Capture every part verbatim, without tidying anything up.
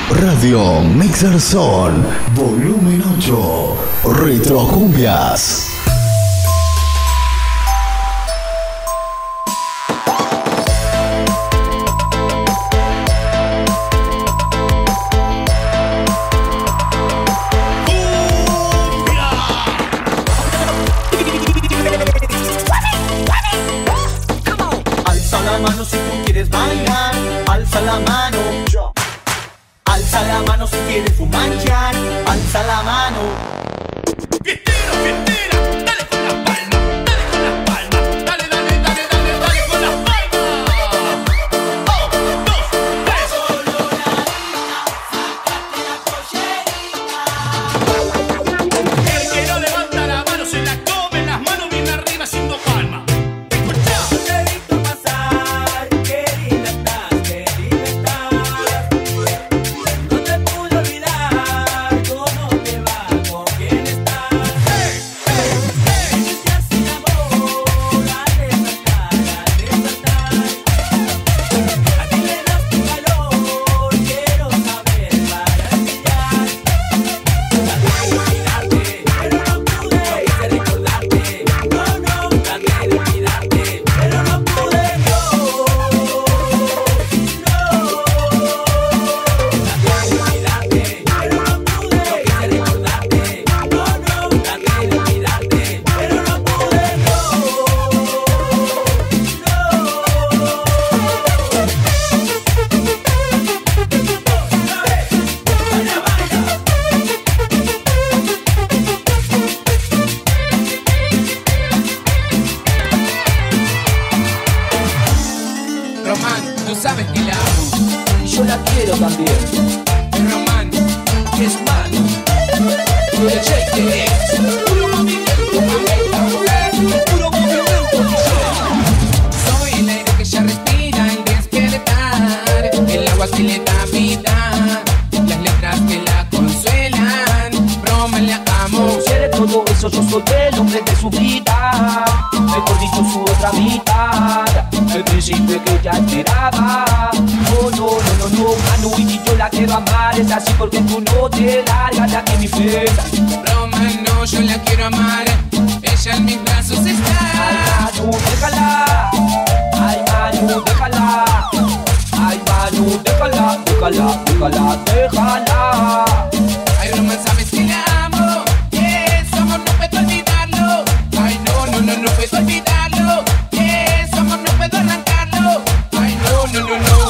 Radio Mixer Zone, volumen ocho, Retrocumbias. Alza la mano si tú quieres bailar, alza la mano. Alza la mano si quieres fumanchar, alza la mano. Fiestero, fiestera, dale con las palmas, dale con las palmas, dale, dale, dale, dale, dale con las palmas. Oh, dos, tres. Solo la harina, sacate la pollerita. El que no levanta la mano se la come, las manos bien arriba haciendo palmas. Escuchá. Te he visto pasar, qué linda estás, qué linda estás. No te pude olvidar, cómo te va, con quién estás. Inicias sin amor, al despertar, al despertar. A ti le das tu calor, quiero saber para brillar. Traté de olvidarte, pero no pude. Quise recordarte, no, no. Traté de olvidarte, pero no pude, no. No. Traté de olvidarte, pero no pude. Quise recordarte, no, no. Traté de olvidarte, pero no pude, no. Román, tú sabes que la amo. Yo la quiero también. Román, Y es mano. puro cheque es. Puro movimiento, mamita. Puro movimiento. Soy el aire que ella respira al despertar, el agua que le da vida, las letras que la consuelan. Roma, la amo. Si eres todo eso, yo soy el hombre de su vida. Mejor dicho, su otra mitad. El príncipe que ella esperaba. No, no, no, no, no, Manu, y yo la quiero amar. Es así porque tú no te largas de aquí mi fiesta. Roma, no, yo la quiero amar. Ella en mis brazos Ay, está. Manu, déjala. Ay, Manu, déjala. Ay, Manu, déjala, déjala, déjala, déjala. Ay, Román, sabes que la amo. Eso amor no puedo olvidarlo. Ay, no, no, no, no puedo olvidarlo. Eso amor no puedo arrancarlo. Ay, no, no, no, no.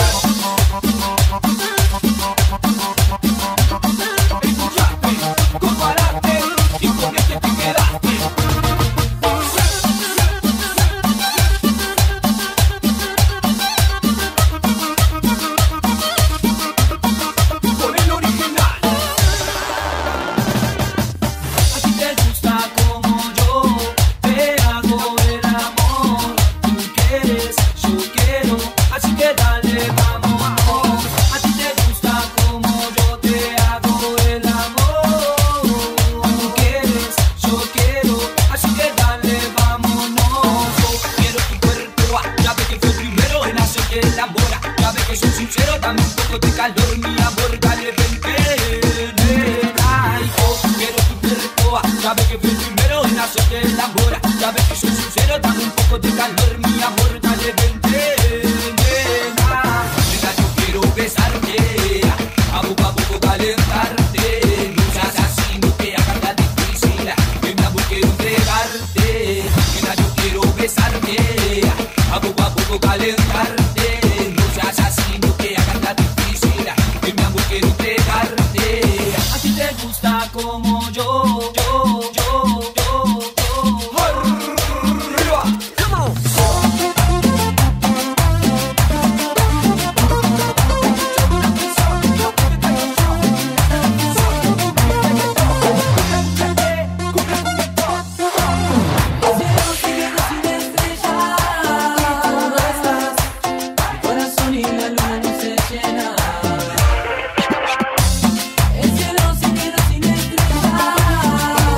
Escuchate, comparate y con este te quedaste. Con el original. A ti te gusta como yo te hago el amor. Tú quieres, yo quiero, así que dale, vámonos. A ti te gusta como yo te hago el amor. Tú quieres, yo quiero, así que dale, vámonos. Yo quiero tu cuerpo, ah, ya ves que fue primero en hacerte el amor. ah, Ya ves que soy sincero, dame un poco de calor, mi amor, dale, vente. Ay, yo quiero tu cuerpo, ah, ya ves que fui primero en hacerte el amor. ah, Ya ves que soy sincero, dame un poco de calor, mi amor, dale, vente. Nena, nena, yo quiero besarte, a poco a poco calentarte. No seas así, no te hagas la difícil, que mi amor quiero entregarte. Nena, yo quiero besarte, a poco a poco calentarte. No seas así, no te hagas la difícil, que mi amor quiero entregarte. A ti te gusta como yo, yo, yo, yo, yo. Arriba. Come on. Corazón y la luna no se llena. El cielo sin luna sin estrellas.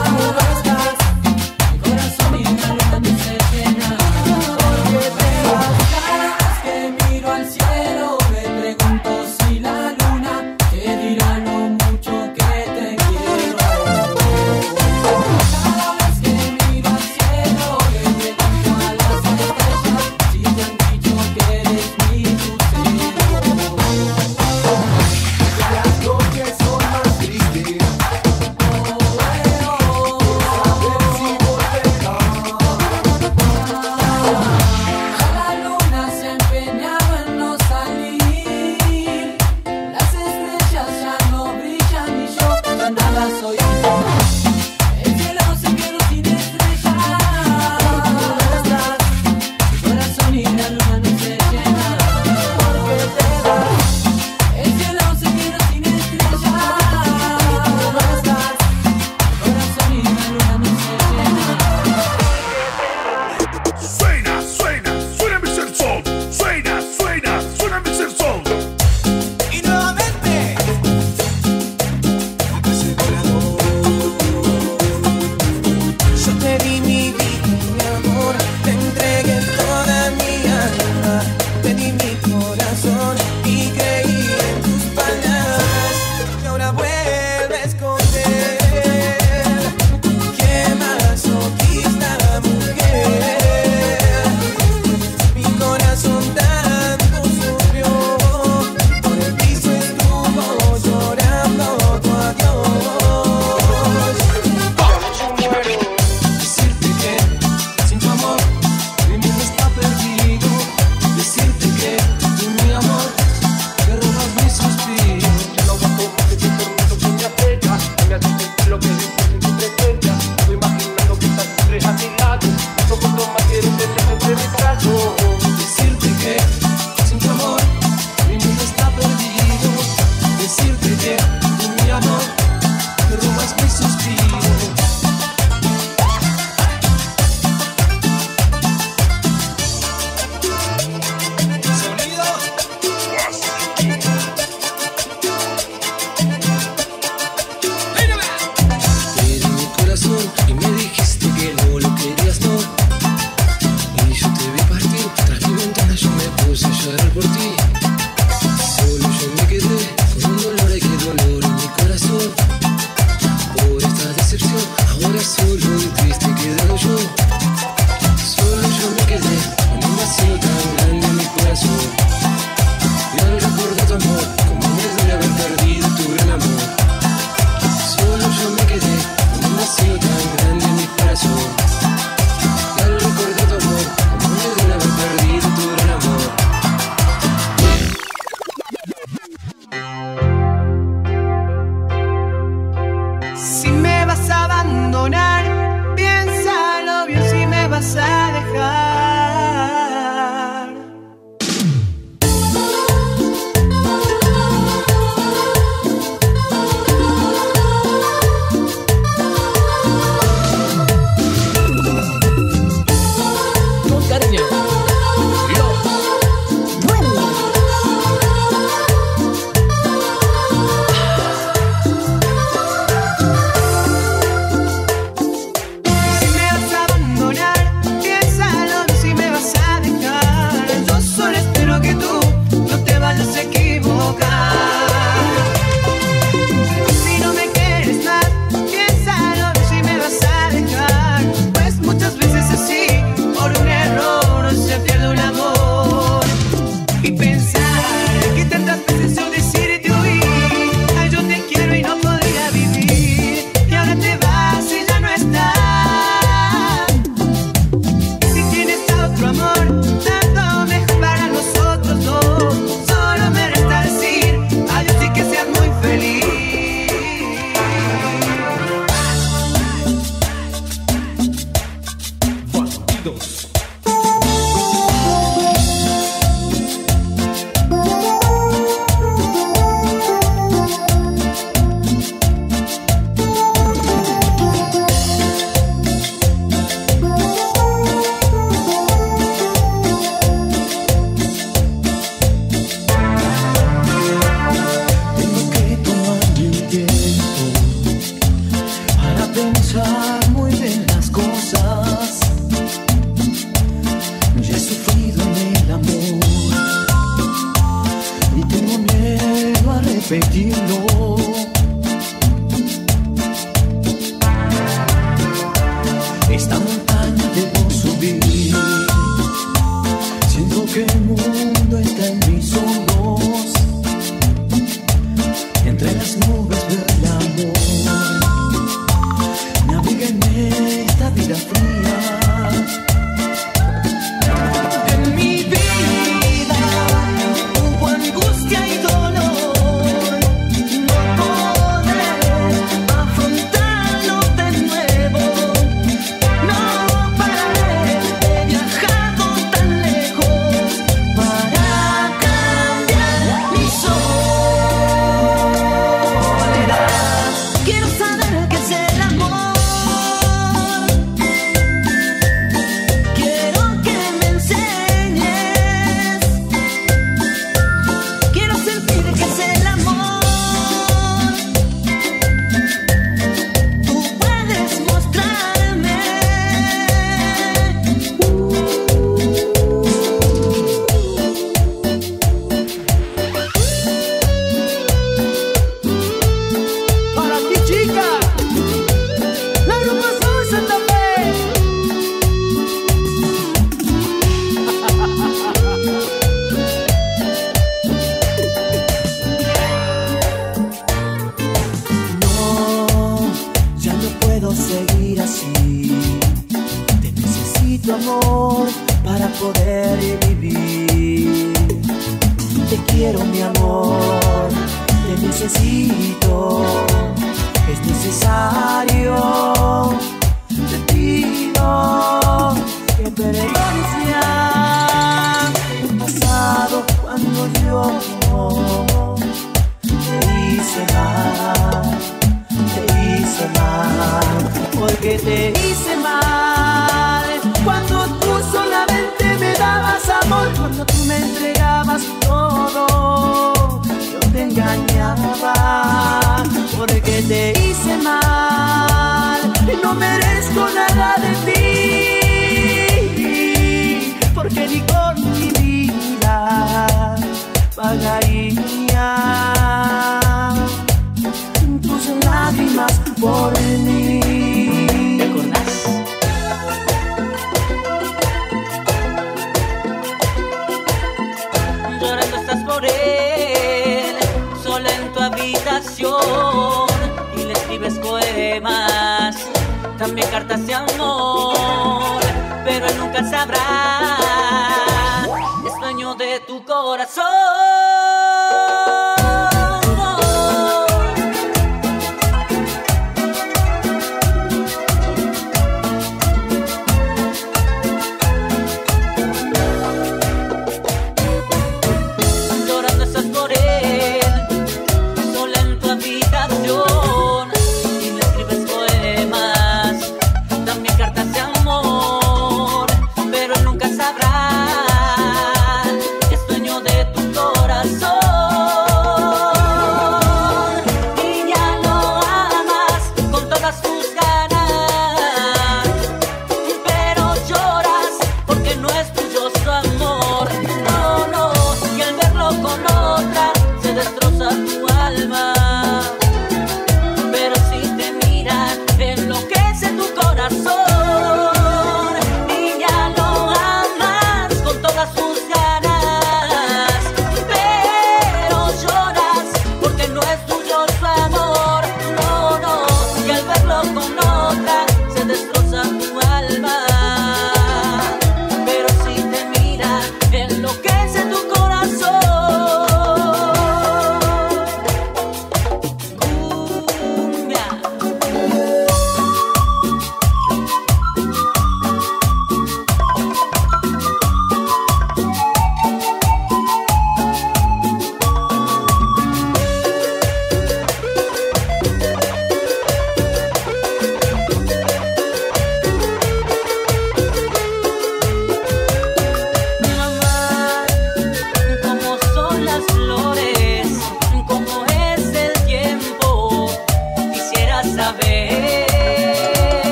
repetirlo. Esta montaña debo subir. Siento que el mundo está en mis hombros. Entre las nubes veo el amor. Navega en esta vida fría. En mi vida hubo angustia y dolor. No podré afrontarlo de nuevo. No pararé, he viajado tan lejos para cambiar mi soledad. Quiero saber qué es el amor. Quiero que me enseñes. Quiero sentir que es el amor. Tú puedes mostrarme. Para ti, chica, la rumba Sur Santa Fe. No, ya no puedo seguir así. Te necesito, amor, para poder vivir. Te quiero, mi amor, te necesito. Es necesario, te pido que perdones ya el pasado cuando yo te hice mal, te hice mal, porque te hice mal. Cuando tú solamente me dabas amor, cuando tú me entregabas todo, yo te engañaba, porque te hice mal y no merezco nada de ti, porque ni con mi vida pagaría tus lágrimas por mí. ¿Te acordás? Llorando estás por él, sola en tu habitación, y le escribes poemas, también cartas de amor, pero él nunca sabrá, es dueño de tu corazón.